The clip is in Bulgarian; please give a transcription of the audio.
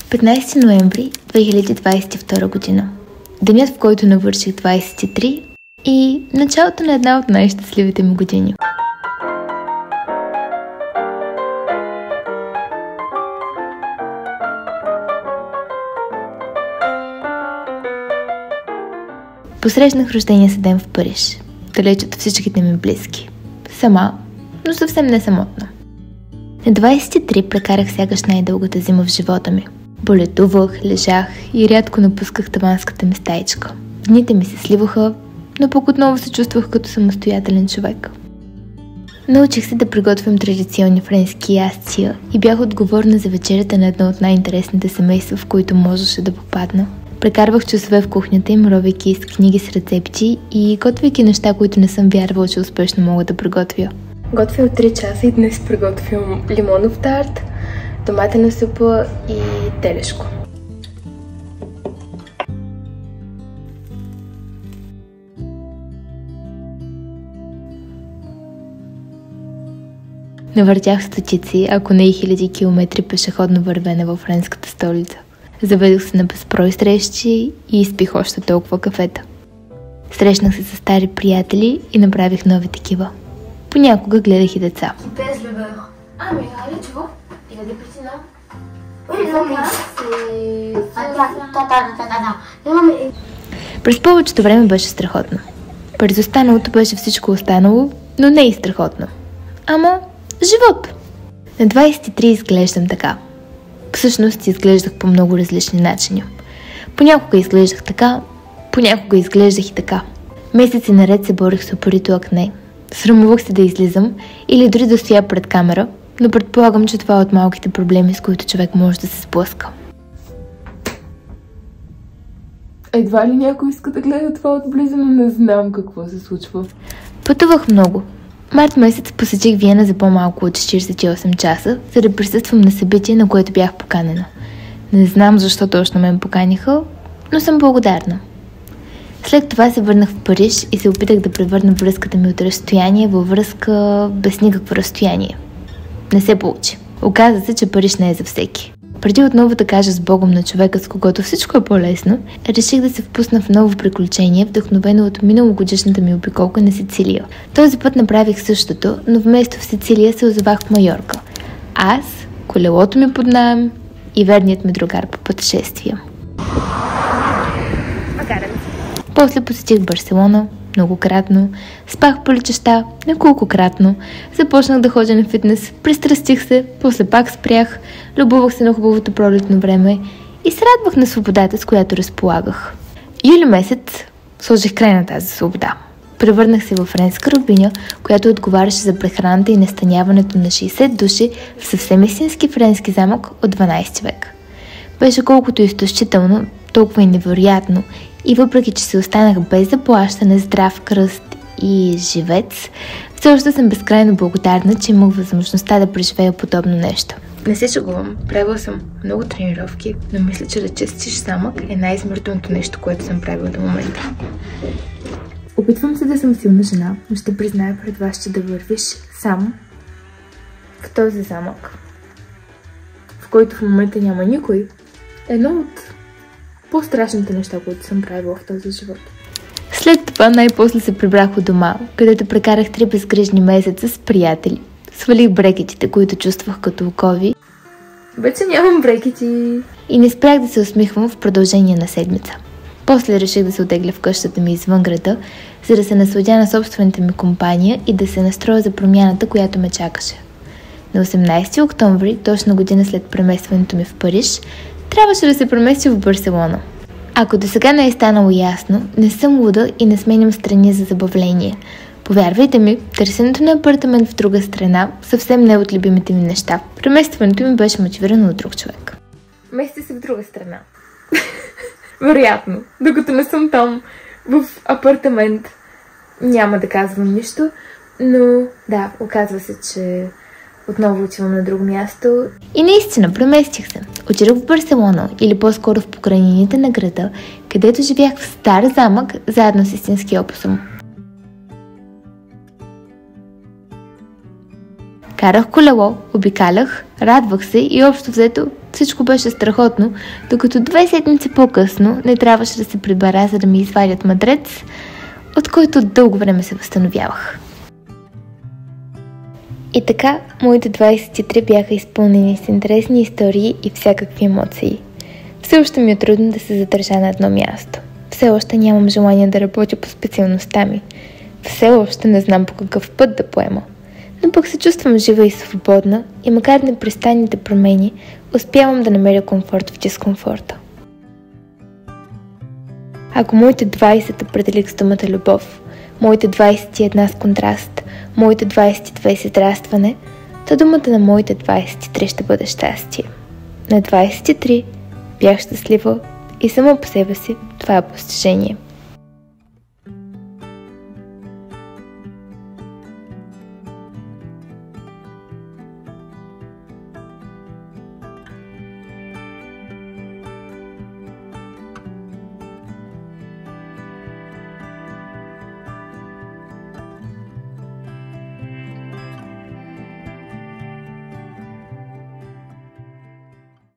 15 ноември 2022 година. Денят, в който навърших 23 и началото на една от най-щастливите ми години. Посрещнах рождения си ден в Париж, далеч от всичките ми близки. Сама, но съвсем не самотна. На 23 прекарах сякаш най-дългата зима в живота ми. Боледувах, лежах и рядко напусках таванската ми стаичка. Дните ми се сливаха, но пък отново се чувствах като самостоятелен човек. Научих се да приготвям традиционни френски ястия и бях отговорна за вечерята на едно от най-интересните семейства, в които можеше да попадна. Прекарвах часове в кухнята им, ровейки из книги с рецепти и готвейки неща, които не съм вярвала, че успешно мога да приготвя. Готвя от 3 часа и днес приготвям лимонов тарт, томатена супа и телешко. Навъртях стотици, ако не и хиляди километри пешеходно вървене във френската столица. Заведох се на безброй срещи и изпих още толкова кафета. Срещнах се с стари приятели и направих нови такива. Понякога гледах и деца. През повечето време беше страхотно. През останалото беше всичко останало, но не и страхотно. Ама живот! На 23 изглеждам така. Всъщност изглеждах по много различни начини. Понякога изглеждах така, понякога изглеждах и така. Месеци наред се борих с упорито акне. Срамувах се да излизам или дори да стоя пред камера, но предполагам, че това е от малките проблеми, с които човек може да се сблъска. Едва ли някой иска да гледа това отблизо, но не знам какво се случва. Пътувах много. Март месец посетих Виена за по-малко от 48 часа, за да присъствам на събитие, на което бях поканена. Не знам защо точно ме поканиха, но съм благодарна. След това се върнах в Париж и се опитах да превърна връзката ми от разстояние във връзка без никакво разстояние. Не се получи. Оказа се, че Париж не е за всеки. Преди отново да кажа с Богом на човека, с когото всичко е по-лесно, реших да се впусна в ново приключение, вдъхновено от миналогодишната ми обиколка на Сицилия. Този път направих същото, но вместо в Сицилия се озовах в Майорка. Аз, колелото ми под наем и верният ми другар по пътешествия. После посетих Барселона многократно, спах по летища неколкократно, започнах да ходя на фитнес, пристрастих се, после пак спрях, любовах се на хубавото пролетно време и се радвах на свободата, с която разполагах. Юли месец сложих край на тази свобода. Превърнах се във френска рабиня, която отговаряше за прехраната и настаняването на 60 души в съвсем истински френски замък от 12 век. Беше колкото изтощително, толкова и невероятно, и въпреки, че се останах без заплащане, здрав кръст и живец, все още съм безкрайно благодарна, че имах възможността да преживея подобно нещо. Не се шегувам, правила съм много тренировки, но мисля, че да чистиш замък е най-измъртвеното нещо, което съм правила до момента. Опитвам се да съм силна жена, но ще призная пред вас, че да вървиш сам в този замък, в който в момента няма никой, едно от по-страшните неща, които съм правила в този живот. След това най-после се прибрах у дома, където прекарах 3 безгрижни месеца с приятели. Свалих брекетите, които чувствах като окови. Вече нямам брекети. И не спрях да се усмихвам в продължение на седмица. После реших да се отегля в къщата ми извън града, за да се насладя на собствената ми компания и да се настроя за промяната, която ме чакаше. На 18 октомври, точно година след преместването ми в Париж, трябваше да се премести в Барселона. Ако до сега не е станало ясно, не съм луда и не сменям страни за забавление. Повярвайте ми, търсенето на апартамент в друга страна съвсем не е от любимите ми неща. Преместването ми беше мотивирано от друг човек. Мести се в друга страна. Вероятно, докато не съм там в апартамент, няма да казвам нищо, но да, оказва се, че отново отивам на друго място. И наистина, преместих се. Отидох в Барселона, или по-скоро в покрайнините на града, където живях в стар замък, заедно с истински опусъм. Карах колело, обикалях, радвах се и общо взето всичко беше страхотно, докато 2 седмици по-късно не трябваше да се прибера, за да ми извадят мадрец, от който дълго време се възстановявах. И така, моите 23 бяха изпълнени с интересни истории и всякакви емоции. Все още ми е трудно да се задържа на едно място. Все още нямам желание да работя по специалността ми. Все още не знам по какъв път да поема. Но пък се чувствам жива и свободна и макар непрестанните промени, успявам да намеря комфорт в дискомфорта. Ако моите 20 определих с думата любов, моите 21 с контраст, моите 22 с израстване, то думата на моите 23 ще бъде щастие. На 23 бях щастлива и само по себе си това е постижение.